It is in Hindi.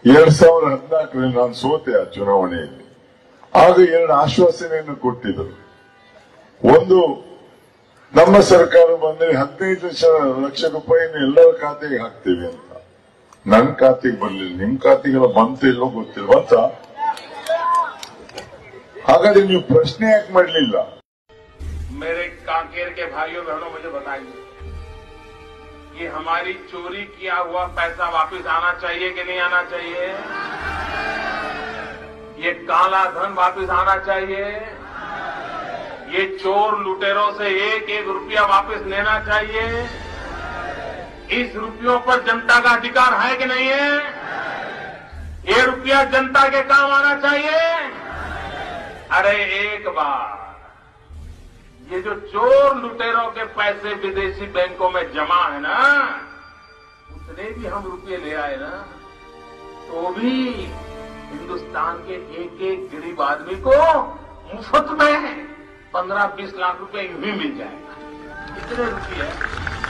2014ರಲ್ಲಿ ನಾನು ಸೋತೆ ಆ ಚುನಾವಣೆಯಲ್ಲಿ. ಆಗ 2 ಆಶ್ವಾಸನೆಯನ್ನು ಕೊಟ್ಟಿದ್ದರು. ಒಂದು, ನಮ್ಮ ಸರ್ಕಾರ ಬಂದ್ರೆ 15 ಲಕ್ಷ ರೂಪಾಯಿನ ಎಲ್ಲರ ಖಾತೆಗೆ ಹಾಕ್ತೀವಿ ಅಂತ. ನನ್ನ ಖಾತೆಗೆ ಬರಲಿಲ್ಲ, ನಿಮ್ ಖಾತೆಗೆಲ್ಲ ಬಂತ ಇಲ್ಲೋ ಗೊತ್ತಿಲ್ಲ. ಬಂತ? ಹಾಗಾದ್ರೆ ನೀವು ಪ್ರಶ್ನೆ ಯಾಕೆ ಮಾಡಲಿಲ್ಲ? मेरे कांकेर के भाइयों बहनों मुझे बताइए कि हमारी चोरी किया हुआ पैसा वापस आना चाहिए कि नहीं आना चाहिए? ये काला धन वापस आना चाहिए? ये चोर लुटेरों से एक एक रुपया वापस लेना चाहिए? इस रुपयों पर जनता का अधिकार है कि नहीं है? ये रुपया जनता के काम आना चाहिए? अरे एक बार ये जो चोर लुटेरों के पैसे विदेशी बैंकों में जमा है ना, उतने भी हम रुपये ले आए ना, तो भी हिंदुस्तान के एक एक गरीब आदमी को मुफ्त में 15-20 लाख रुपए यूं ही मिल जाएगा। इतने रुपये